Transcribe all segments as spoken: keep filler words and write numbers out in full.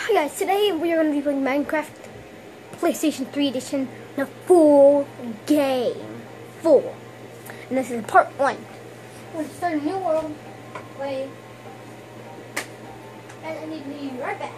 Hi guys, today we are going to be playing Minecraft PlayStation three Edition, the full game. Full. And this is part one. We're going to start a new world. Play. And I need to be right back.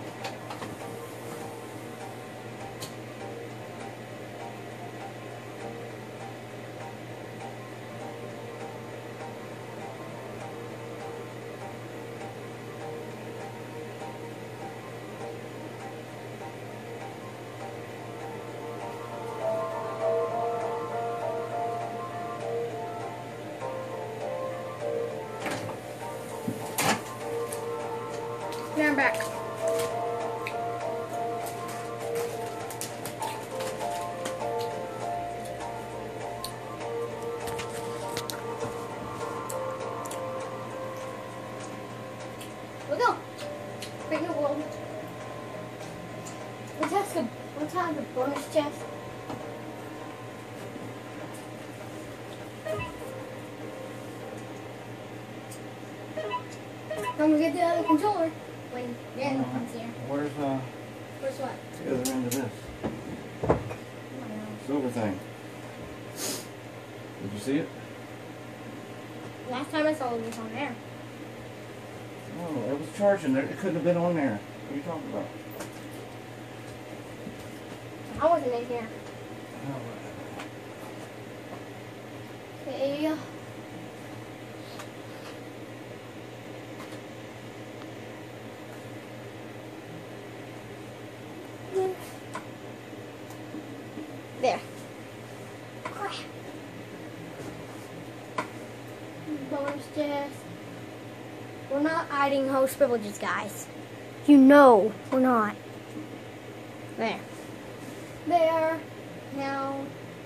Now I'm back. Here we go. Bring the world. Let's ask a let's have the bonus chest. Then we get the other controller. When the end uh, comes here. Where's uh? Where's what? The other end of this Oh, no. silver thing. Did you see it? Last time I saw it was on there. Oh, it was charging. It couldn't have been on there. What are you talking about? I wasn't in here. Oh, Okay. There. Crap. Bonus chest. We're not hiding host privileges, guys. You know we're not. There. There. Now.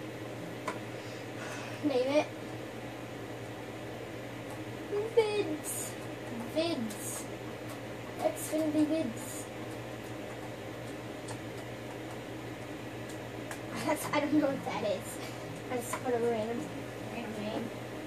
Name it. Vids. Vids. Xfinity Vids. That's, I don't know what that is. I just put a random, random name.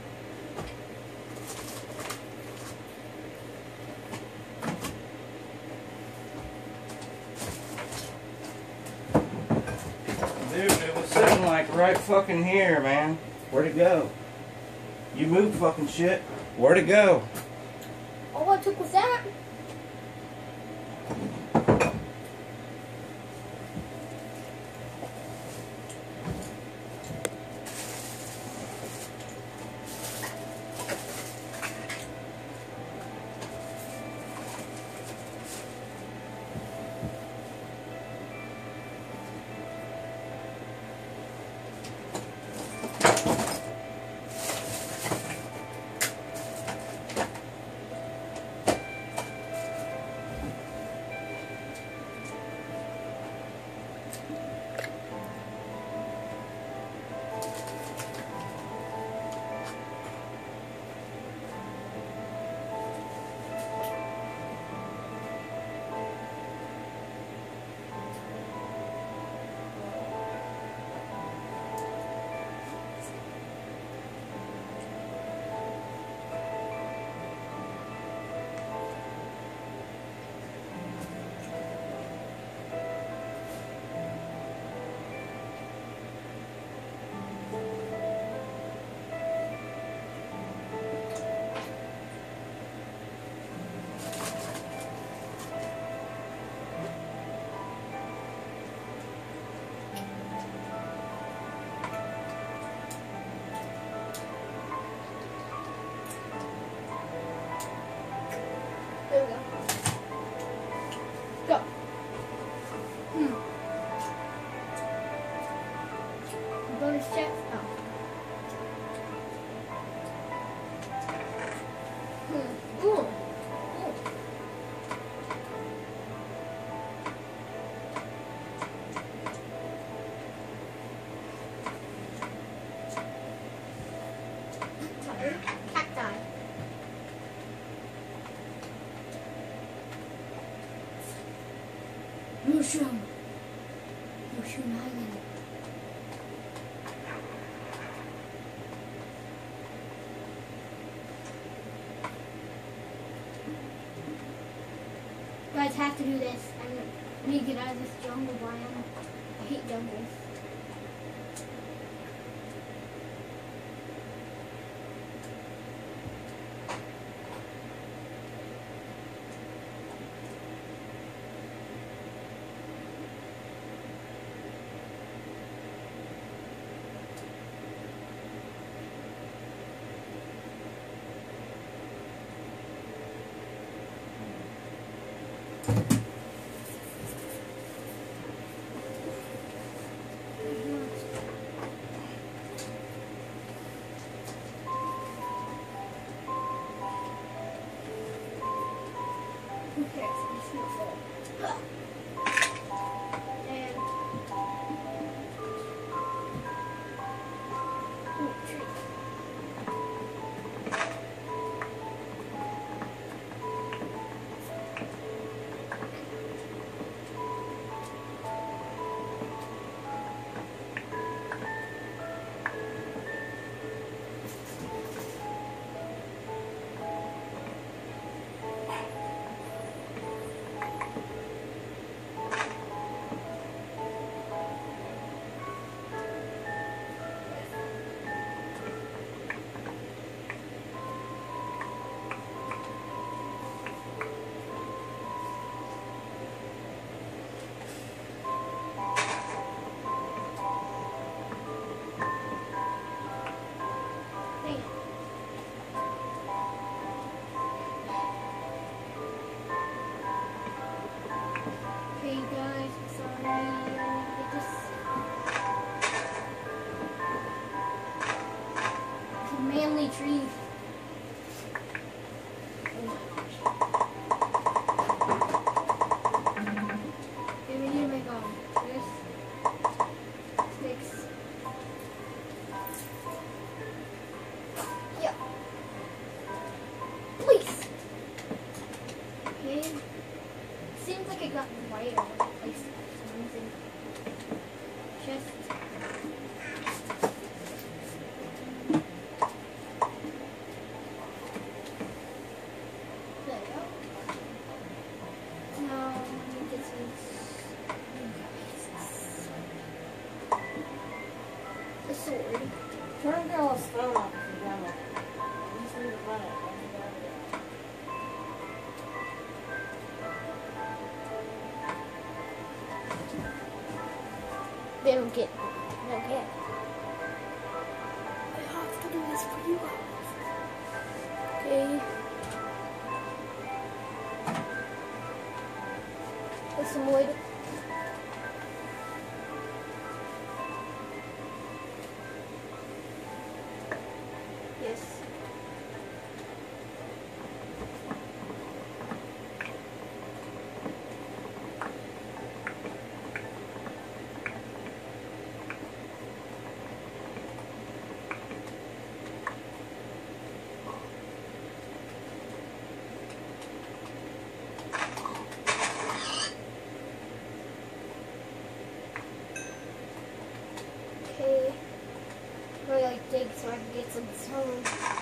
dude, it was sitting like right fucking here, man. Where'd it go? You moved fucking shit. Where'd it go? All I took was that. There we go. Go. Hmm. Bonus chest. Oh. Hmm. Ooh. Ooh. Sorry. Cacti. Mushroom. Mushroom Island. guys have to do this. I need to get out of this jungle biome. I hate jungles. Okay, so this is full. And ooh, tree. Hey guys, sorry, I get this. It's a manly tree. Oh my gosh. Okay, we need to make um this sticks. Yeah. Please. Okay. Seems like it got white all over the place for some reason. Just there we go. Now we need this a sword. Turn the little stone off if you're done with it. You just need to run it. Run it down there. They don't get they don't get. I have to do this for you guys. Okay. There's some wood. Yes. Okay. Really like dig so I can get some stone.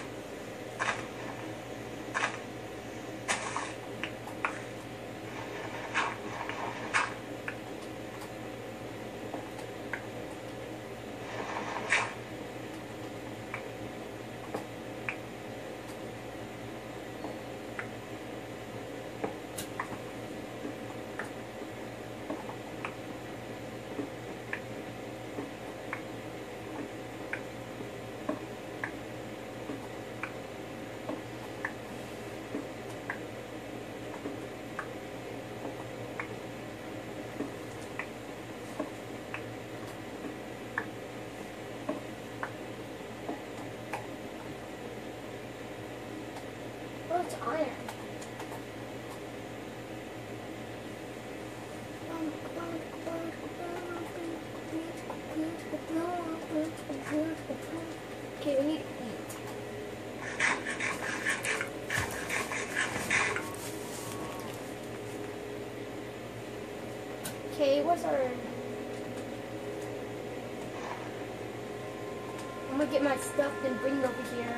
Oh, it's iron. Okay, we need to eat. Okay, what's our... I'm gonna get my stuff and bring it over here.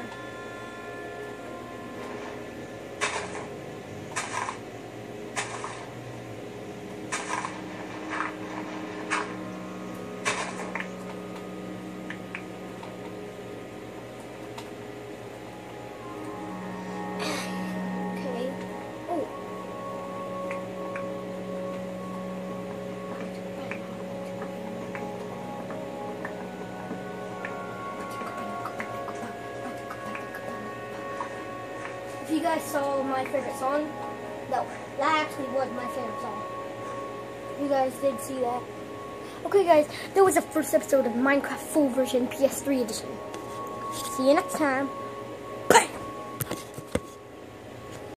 If you guys saw my favorite song, no, that actually was my favorite song. You guys did see that. Okay guys, that was the first episode of Minecraft full version P S three edition. See you next time.